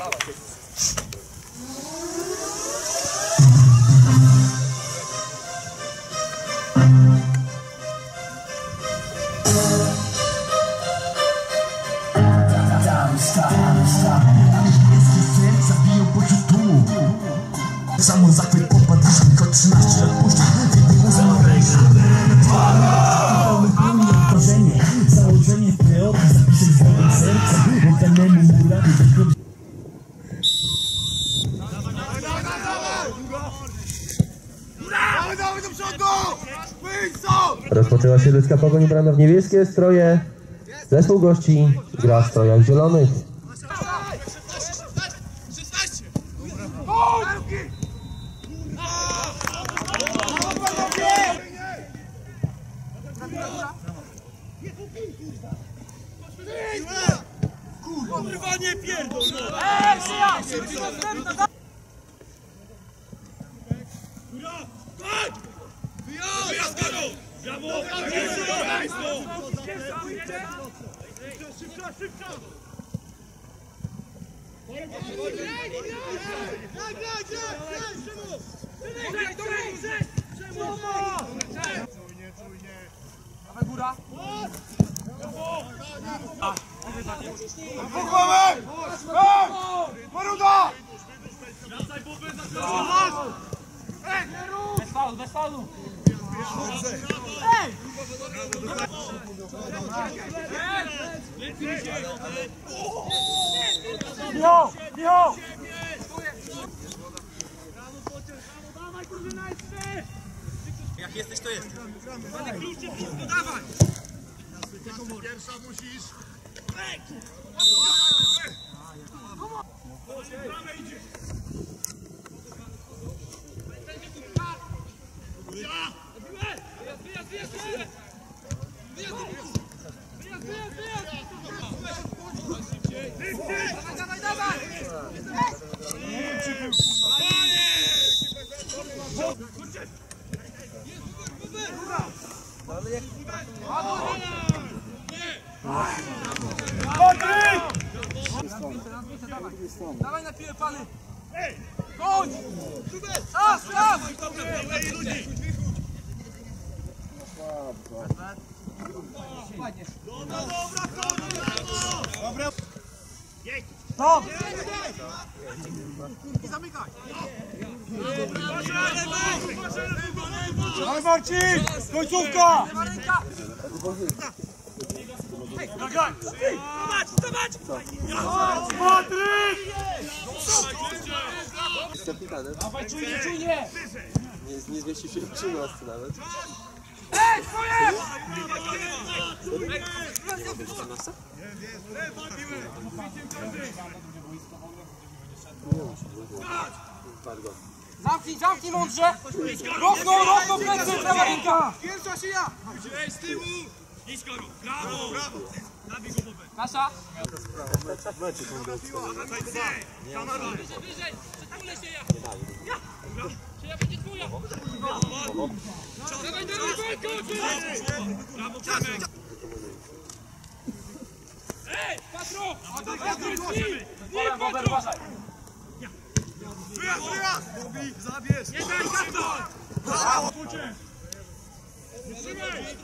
Samo zachwyt popadł, tylko 13 lat później wielkiego założenie, założenie w preoty, zapisać z moim sercem, oddanemu mu rady. Rozpoczęła się ludzka pogoń brana w niebieskie stroje. Zespół gości gra w strojach zielonych. Kurwa, nie pierdol! Wyjazd, Karol! Brawo! Szybko! Dawaj góra! Pochowaj! Maruda! Bez faulu! Ej! Michał! Dawaj, drużyna jest trzy! Jak jesteś, to jest. Dawaj klucze, wszystko dawaj! Pierwsza musisz. Dawaj na piłę, pany! Chodź! Czas! Dobra! Stop! I zamykaj! Dawaj, Marcin! Końcówka! Zobacz! Patryk! Z kapitanem. Dawaj, czujnie! Nie zmieścił się w 13 nawet. Ej, twoje! Zamknij mądrze! Równo plecy, prawa ręka! Pierwsza szyja! Ej, z tyłu! Nisko, brawo! Nabij go popę. Kasza? Wyżej! Przetulę się ja! Szyja będzie twoja! Dawaj, brawo, Przemek! Ej, Patro! Nie, Patro! Wyjazd! Zabierz! Nie daj, Patro! Brawo! Wytrzymaj!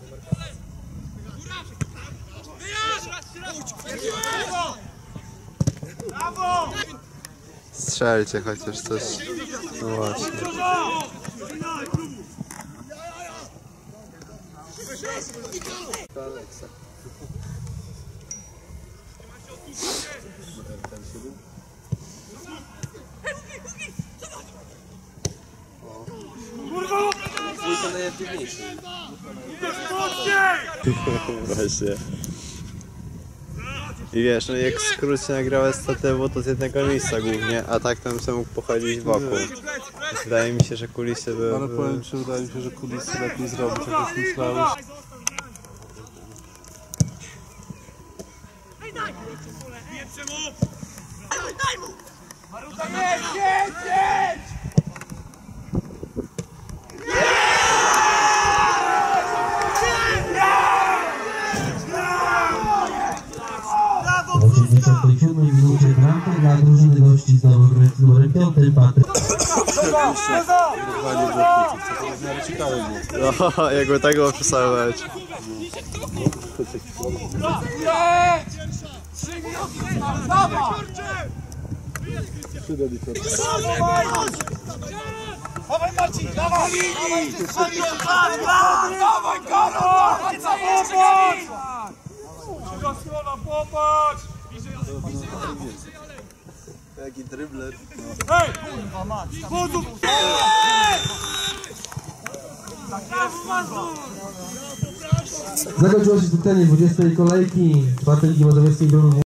Brawo! Strzelcie chociaż coś. No właśnie. Dwójka najefektywniejszy. Właśnie. I wiesz, no jak skrót się nagrała z TTW, to z jednego miejsca głównie, a tak tam sobie mógł pochodzić wokół. Wydaje mi się, że kulisy były... Ale powiem ci, wydaje mi się, że kulisy lepiej zrobić, jak już myślałeś. Daj mu! Maruta, jedź! W 87 minucie bramkę dla drużyny gości znowu grając z numerem 5 Patryk. Wyrwanie bloku, co to w miarę ciekawe było. No, jakby tak było przesadować. Dawaj Marcin, dawaj! Dawaj Karol! Popatrz! Druga strona, popatrz! Jaki drybler. Hej! Kurwa mać! Wodów! Zakończyło się spotkanie 20. kolejki 4. Ligi Mazowieckiej Grupy